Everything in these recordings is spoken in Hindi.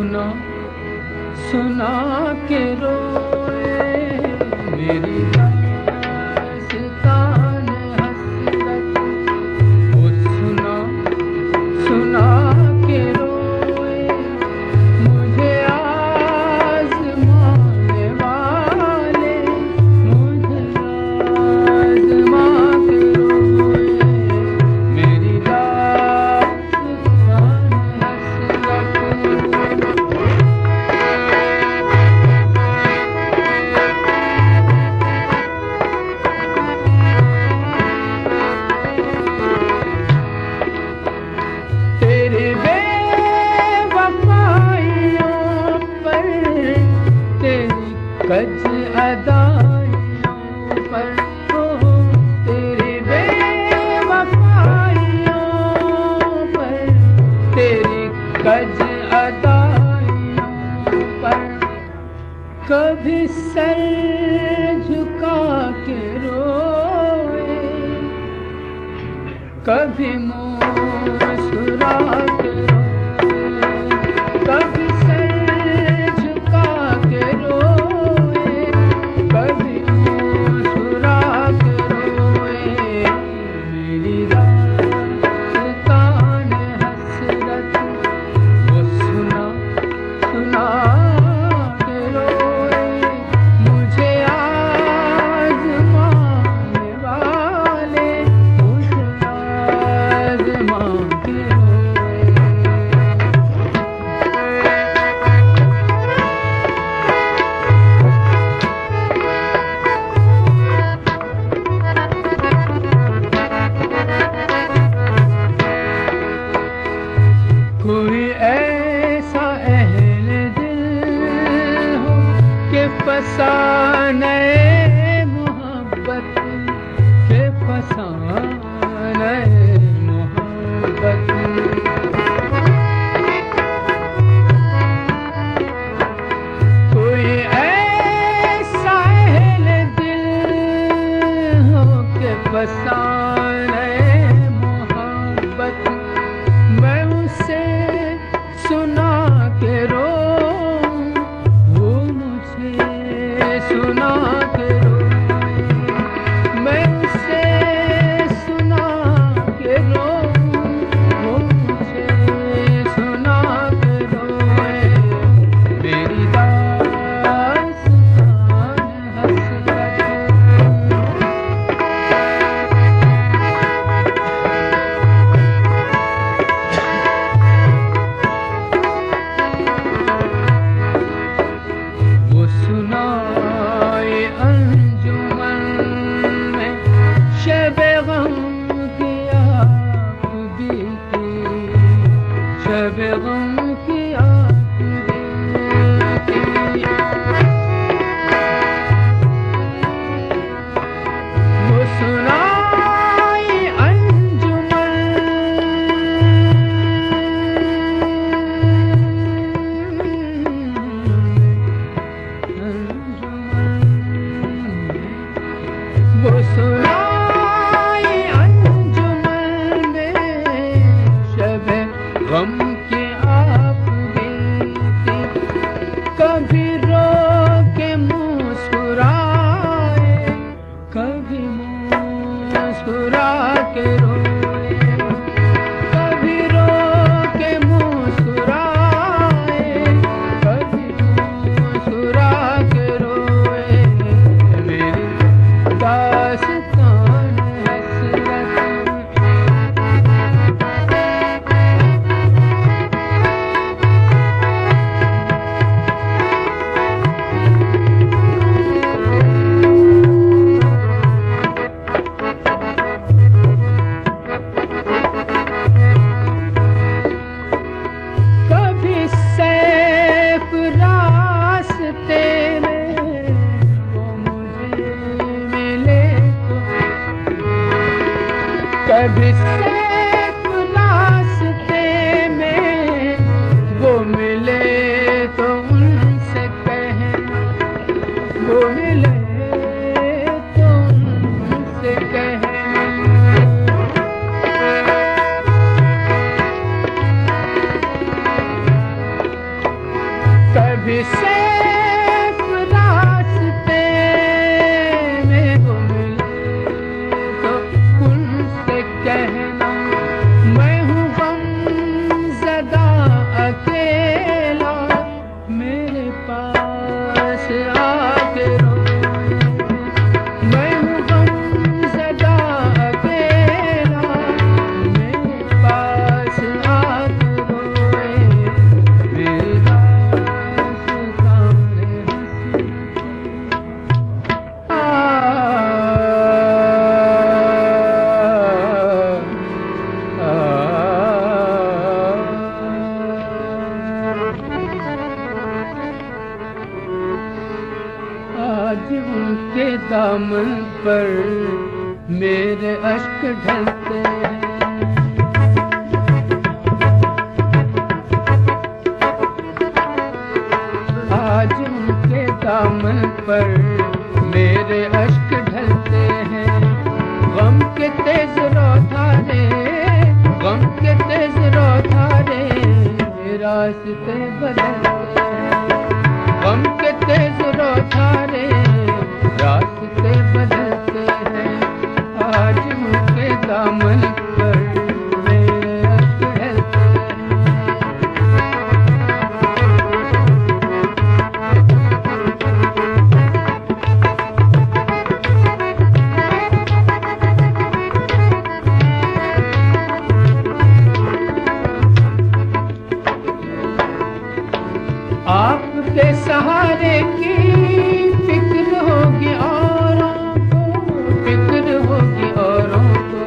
सुना सुना के रोए मेरी दास्तान हसरत। वो सुना सुना के रोए मुझे आज़माने वाले, मुझे आज़मा के रोए मेरी दास्तान हसरत। तेरी बेवफाइयों पर, तेरी कज अदाइयों पर, ओ तेरी बेवफाइयों पर, तेरी कज अदाइयों पर कभी सर झुका के रोए, कभी मुस्कुरा के रोए, कभी सर झुका के रोए, कभी मुस्कुरा के रोए मेरी दास्तान हसरत। वो सुना सुना के रोए मुझे आज़माने वाले, मुझे आज़मा के रोए। कोई ऐसा अहले दिल हो के फसाने मोहब्बत, के फसाने मोहब्बत। कोई ऐसा अहले दिल हो के फसाने मोहब्बत, मैं उसे सुना के रोऊं, वो मुझे जिसे रास्ते में वो मिले तो उनसे कहना मैं हूँ गमज़दा अकेला, मेरे पास आके रोए। मैं हूँ गमज़दा अकेला, मेरे पास आके रोए। मेरा आज उनके दामन पर मेरे अश्क ढलते हैं। आज उनके दामन पर मेरे अश्क ढलते हैं। गम के तेज रौधारे, गम के तेज रौधारे रास्ते बदलते हैं। गम के तेज रौधारे रास्ते बदलते हैं। आज उनके दामन पर मेरे अश्क ढलते आपके सहारे की फिक्र होगी औरों को, फिक्र होगी औरों को।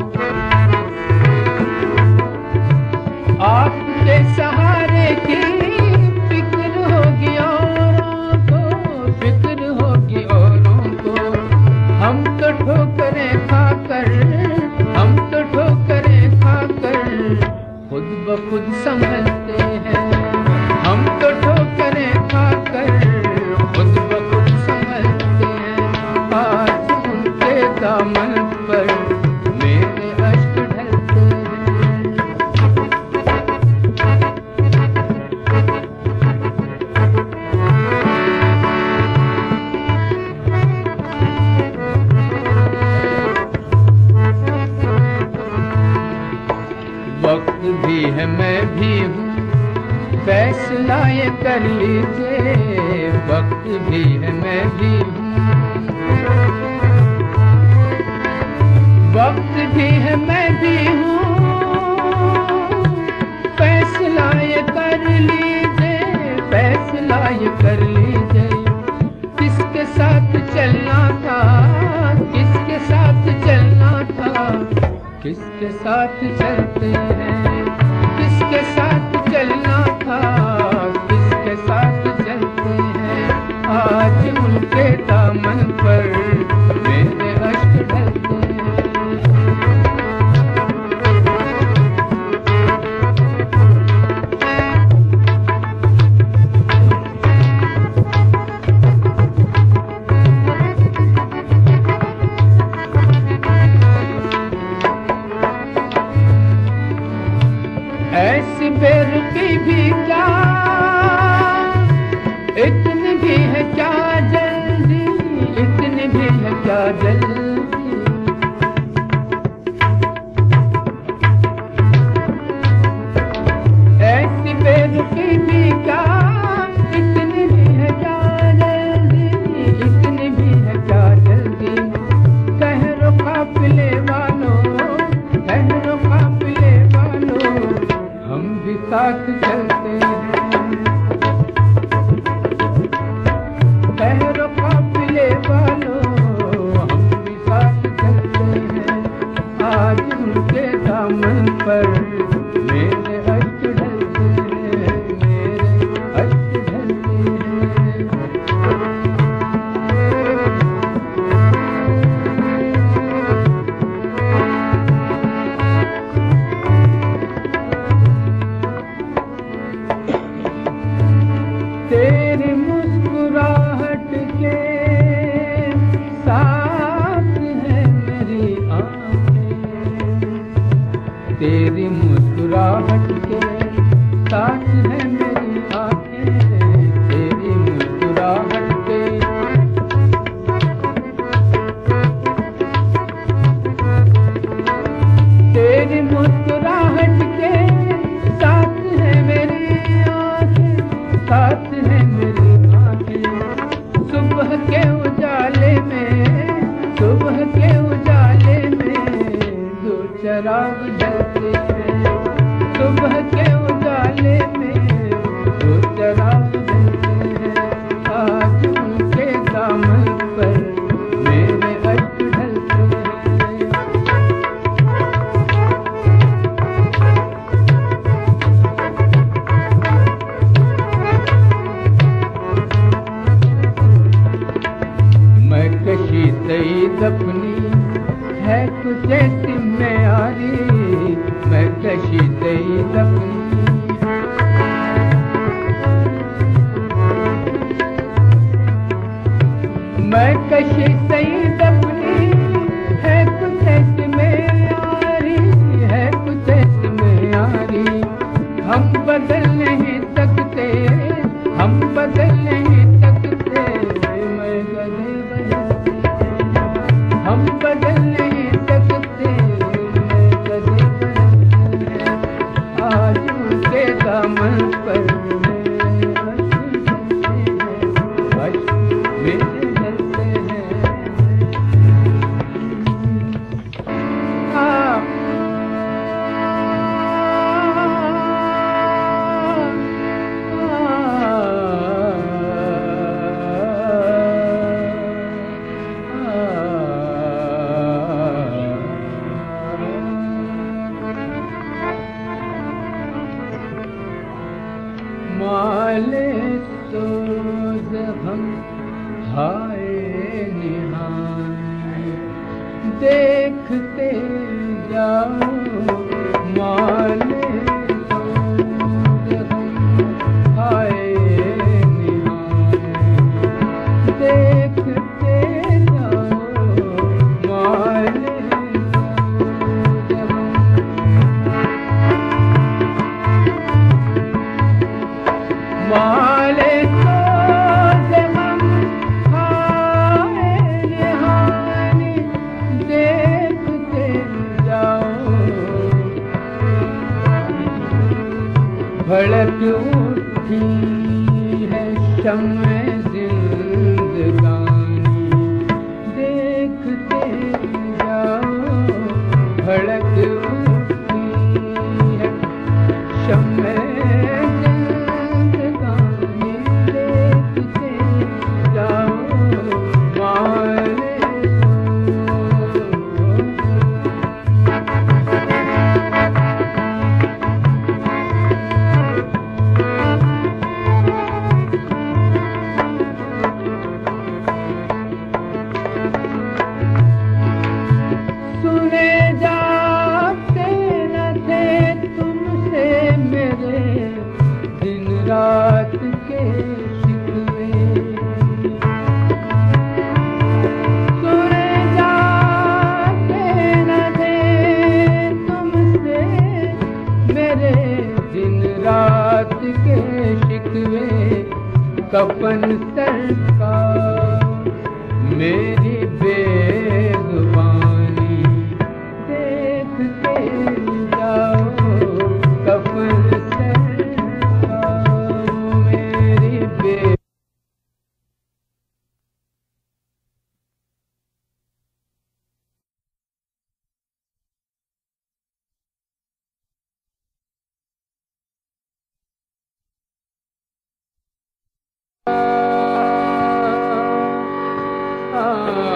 आपके सहारे की फिक्र होगी औरों को, फिक्र होगी औरों को। हम तो ठोकरें खाकर, हम तो ठोकरें खाकर खुद ब खुद संभलते हैं। हम तो ठोकरें खाकर खुद ब खुद संभलते हैं। आज उनके दामन पर मेरे अश्क ढलते हैं। वक्त भी है मैं भी हूँ, फैसला ये कर लीजिए। वक्त भी है मैं भी हूँ, वक्त भी है मैं भी हूँ, फैसला ये कर लीजिए, फैसला ये कर लीजिए। किसके साथ चलना था, किसके साथ चलना था, किसके साथ चलते हैं। किसके साथ चलना था, किसके साथ चलते हैं। आज उनके दामन पर मेरे अश्क ढलते हैं। ऐसी बेरुखी भी क्या, इतनी भी है क्या जल्दी, इतनी भी है क्या जल्दी। ऐसी बेरुखी भी क्या, इतनी भी है क्या जल्दी, इतनी भी है क्या जल्दी। ठहरो काफिले वालों, ठहरो काफिले वालों, हम भी साथ चलते हैं। ठहरो काफिले वालों, हम भी साथ चलते हैं। आज उनके दामन पर मेरे अश्क ढलते हैं, मेरे साथ है मेरी आंखें। सुबह के उजाले में, सुबह के उजाले में दो चराग जलते हैं। सुबह के उजाले में दो चराग जलते हैं। आज उनके दामन पर मेरे अश्क ढलते हैं। मैं कशी सईद अपनी है कुछ ऐसी म्यारी। मैं कशी सईद अपनी मैं कशी सईद अपनी है कुछ ऐसी म्यारी, है कुछ ऐसी म्यारी। हम बदल नहीं सकते, हम बदल नहीं सकते। मैं गले बजाते, हम बदल नहीं सकते। मैं गले बजाते, आज उनके दामन पर मेरे अश्क ढलते हैं। माले सोज हम हाय निहाय देखते जाओ। माले सोज हम हाय निहाय देखते जाओ। माले सोज माले सोज हम हाय निहाय देखते जाओ। भड़क उठी है शम्मे जिंदगानी देखते जाओ। भड़क उठी है शम्मे जिंदगानी देखते जाओ। माले सुने जाते न थे तुमसे मेरे दिन रात के शिकवे। सुने जाते न थे तुमसे मेरे दिन रात के शिकवे। कफन सर का मेरी बेजुबानी देखते जाओ। कफन सर का मेरी बे आ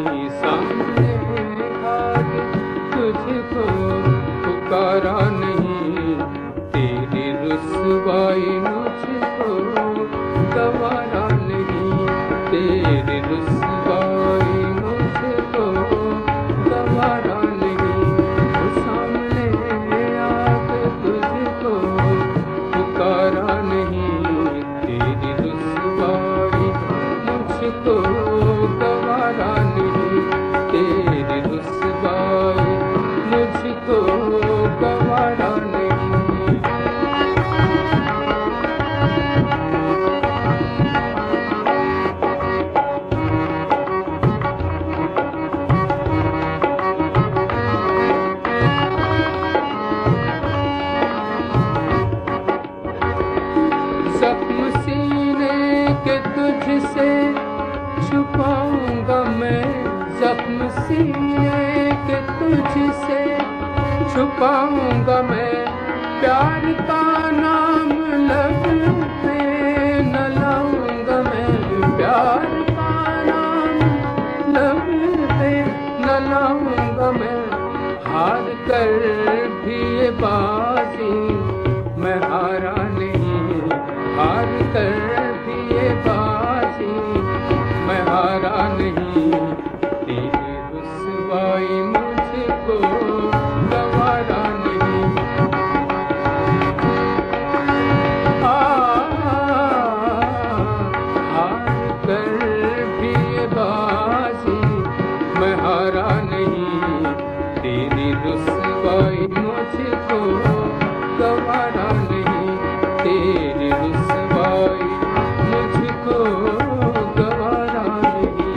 नहीं, सामने आके तुझको पुकारा नहीं, तेरी रुसवाई मुझको गवारा नहीं, तेरी रुसवाई मुझको गवारा नहीं, सामने आके तुझको पुकारा नहीं, तेरी रुसवाई मुझको गवारा नहीं, तेरी रुसवाई मुझको गवारा नहीं। जख्म सीने के तुझसे छुपाऊंगा मैं, जख्म सीने के तुझसे छुपाऊंगा मैं, प्यार का नाम लब पे न लाऊंगा मैं, प्यार का नाम लब पे न लाऊंगा मैं, हार कर भी ये बाजी मैं हारा नहीं, हार कर भी ये बाजी मैं हारा नहीं, तेरी रुसवाई मुझको गवारा नहीं। हार कर भी ये बाजी मैं हारा नहीं, तेरी रुसवाई मुझको गवारा नहीं, तेरी रुसवाई मुझको गवारा नहीं।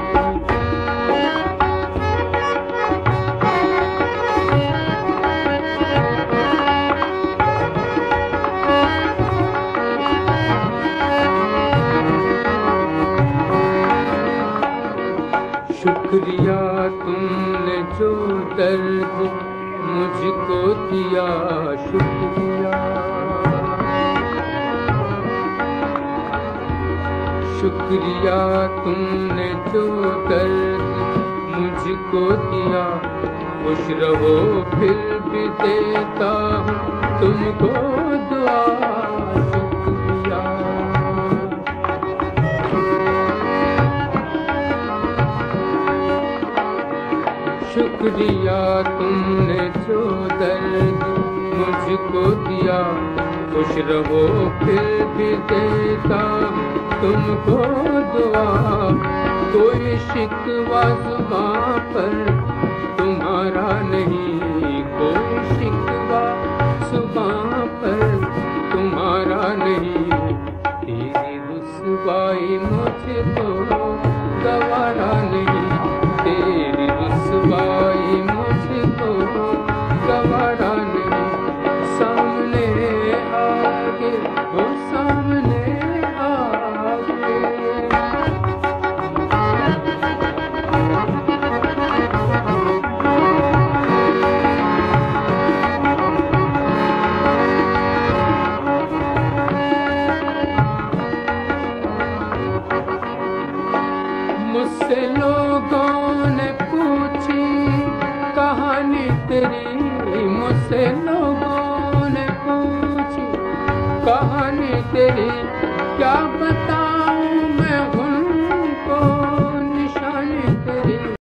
शुक्रिया तुमने जो दर्द मुझको दिया, शुक्रिया, शुक्रिया तुमने जो दर्द मुझको दिया, खुश रहो फिर भी देता हूँ तुमको दुआ, शुक्रिया। शुक्रिया तुमने जो दर्द मुझको दिया, खुश रहो फिर भी देता तुमको दुआ, कोई शिकवा जुबां पर तुम्हारा नहीं, कोई शिकवा जुबां पर तुम्हारा नहीं, तेरी रुसवाई मुझको गवारा नहीं, तेरी रुसवाई मुझको गवारा नहीं, सामने आके वो सामने आके। मुझसे लोगों ने पूछी कहानी तेरी, मुझसे लोगों ने पूछी कहानी तेरी, क्या बता